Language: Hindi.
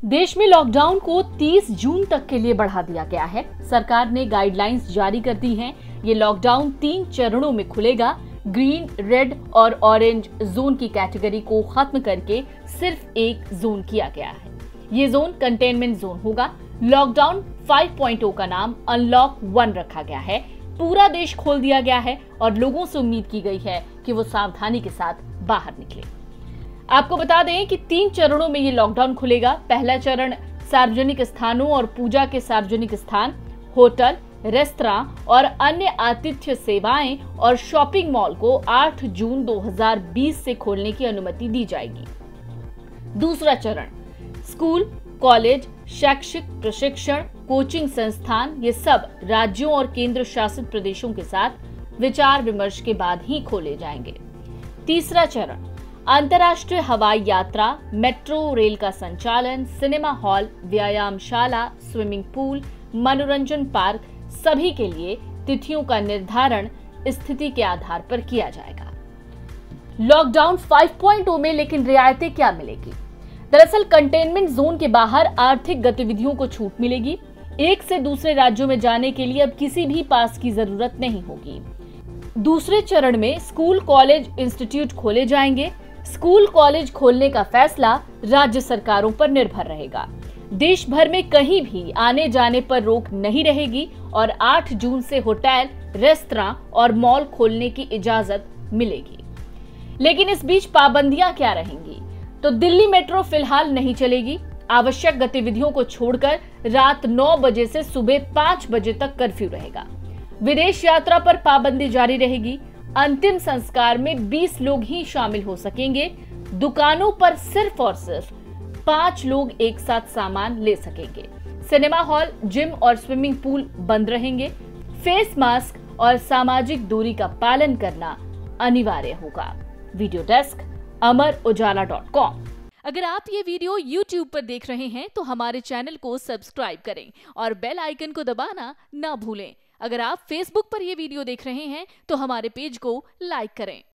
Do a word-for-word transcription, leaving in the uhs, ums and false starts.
देश में लॉकडाउन को तीस जून तक के लिए बढ़ा दिया गया है। सरकार ने गाइडलाइंस जारी कर दी हैं। ये लॉकडाउन तीन चरणों में खुलेगा। ग्रीन, रेड और ऑरेंज जोन की कैटेगरी को खत्म करके सिर्फ एक जोन किया गया है। ये जोन कंटेनमेंट जोन होगा। लॉकडाउन फाइव पॉइंट ज़ीरो का नाम अनलॉक वन रखा गया है। पूरा देश खोल दिया गया है और लोगों से उम्मीद की गई है कि वो सावधानी के साथ बाहर निकले। आपको बता दें कि तीन चरणों में ये लॉकडाउन खुलेगा। पहला चरण सार्वजनिक स्थानों और पूजा के सार्वजनिक स्थान, होटल, रेस्तरां और अन्य आतिथ्य सेवाएं और शॉपिंग मॉल को आठ जून दो हज़ार बीस से खोलने की अनुमति दी जाएगी। दूसरा चरण स्कूल, कॉलेज, शैक्षिक प्रशिक्षण, कोचिंग संस्थान ये सब राज्यों और केंद्र शासित प्रदेशों के साथ विचार विमर्श के बाद ही खोले जाएंगे। तीसरा चरण अंतर्राष्ट्रीय हवाई यात्रा, मेट्रो रेल का संचालन, सिनेमा हॉल, व्यायामशाला, स्विमिंग पूल, मनोरंजन पार्क सभी के लिए तिथियों का निर्धारण स्थिति के आधार पर किया जाएगा। लॉकडाउन फाइव पॉइंट ज़ीरो में लेकिन रियायतें क्या मिलेगी? दरअसल कंटेनमेंट जोन के बाहर आर्थिक गतिविधियों को छूट मिलेगी। एक से दूसरे राज्यों में जाने के लिए अब किसी भी पास की जरूरत नहीं होगी। दूसरे चरण में स्कूल, कॉलेज, इंस्टीट्यूट खोले जाएंगे। स्कूल, कॉलेज खोलने का फैसला राज्य सरकारों पर निर्भर रहेगा। देश भर में कहीं भी आने जाने पर रोक नहीं रहेगी और आठ जून से होटल, रेस्तरां और मॉल खोलने की इजाजत मिलेगी। लेकिन इस बीच पाबंदियां क्या रहेंगी? तो दिल्ली मेट्रो फिलहाल नहीं चलेगी। आवश्यक गतिविधियों को छोड़कर रात नौ बजे से सुबह पांच बजे तक कर्फ्यू रहेगा। विदेश यात्रा पर पाबंदी जारी रहेगी। अंतिम संस्कार में बीस लोग ही शामिल हो सकेंगे। दुकानों पर सिर्फ और सिर्फ पांच लोग एक साथ सामान ले सकेंगे। सिनेमा हॉल, जिम और स्विमिंग पूल बंद रहेंगे। फेस मास्क और सामाजिक दूरी का पालन करना अनिवार्य होगा। Video desk Amar Ujala dot com. अगर आप ये वीडियो यूट्यूब पर देख रहे हैं तो हमारे चैनल को सब्सक्राइब करें और बेल आइकन को दबाना ना भूलें। अगर आप फेसबुक पर यह वीडियो देख रहे हैं तो हमारे पेज को लाइक करें।